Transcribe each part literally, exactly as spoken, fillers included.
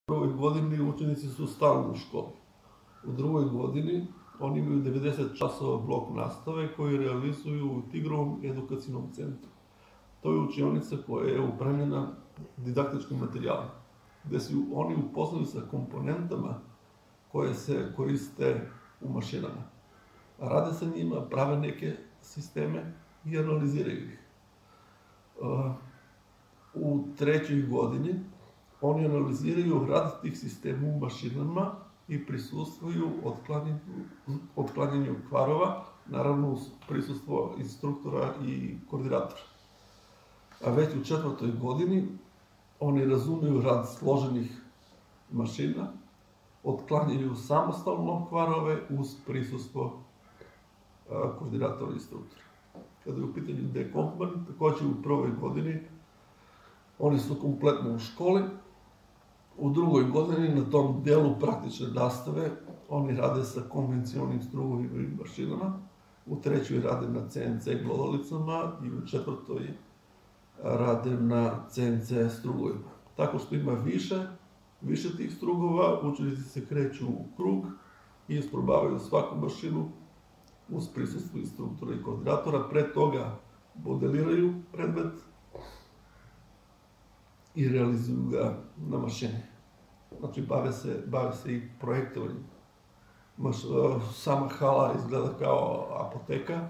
prvoj godini učenici su stalno u školi. U drugoj godini oni imaju devedeset časova blok nastave koji realizuju u Tigrovom edukacijnom centru. To je učionica koja je upremljena didaktičkim materijalima, gde su oni upoznali sa komponentama koje se koriste u mašinama. Rade sa njima, prave neke sisteme i analiziraju ih. U trećoj godini oni analiziraju rad tih sistema u mašinama i prisustvuju otklanjanju kvarova, naravno uz prisustvo instruktora i koordinatora. A već u četvrtoj godini oni razumeju rad složenih mašina, otklanjaju samostalno kvarove uz prisustvo koordinatora i instruktora. Kada je u pitanju D-Company, takođe u prvoj godini, oni su kompletno u školi. U drugoj godini, na tom delu praktične nastave, oni rade sa konvencionalnim strugovima i mašinama. U trećoj rade na C N C glodalicama i u četvrtoj rade na C N C strugovima. Tako što ima više, više tih strugova, učenici se kreću u krug i isprobavaju svaku mašinu uz prisustvo instruktora i koordinatora. Pre toga modeliraju predmet i realizuju ga na mašini. Znači, bave se, bave se i projektovanjem. Sama hala izgleda kao apoteka,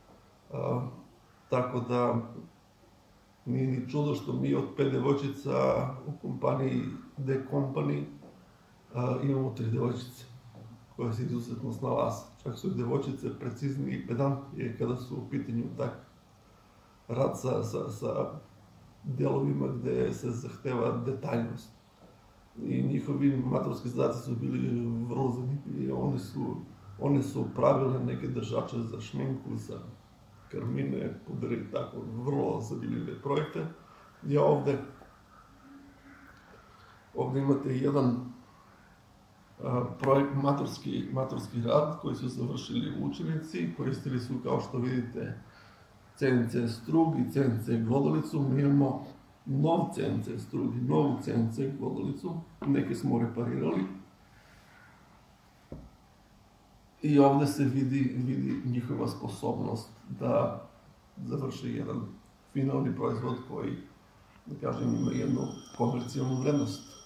tako da nije ni čudo što mi od pet devojčica u kompaniji D-Company imamo tri devojčice koje se izuzetno snalaze. Čak su i devojčice preciznije i pedantnije kada su u pitanju tak rad sa, sa, sa delovima gde se zahteva detaljnost. I njihovi maturski zadaci su bili vrlo zanimljivi. One su, one su pravile neke držače za šminku, za karmine, pudere i tako, vrlo zanimljive projekte. Ja ovde, ovde imate jedan projekt, maturski, maturski rad koji su završili učenici, koristili su, kao što vidite, C N C strug i C N C glodalicu. Mi imamo nov C N C strug i novu C N C glodalicu, neke smo reparirali. I ovde se vidi, vidi njihova sposobnost da završi jedan finalni proizvod koji, da kažem, ima jednu komercijalnu vrednost.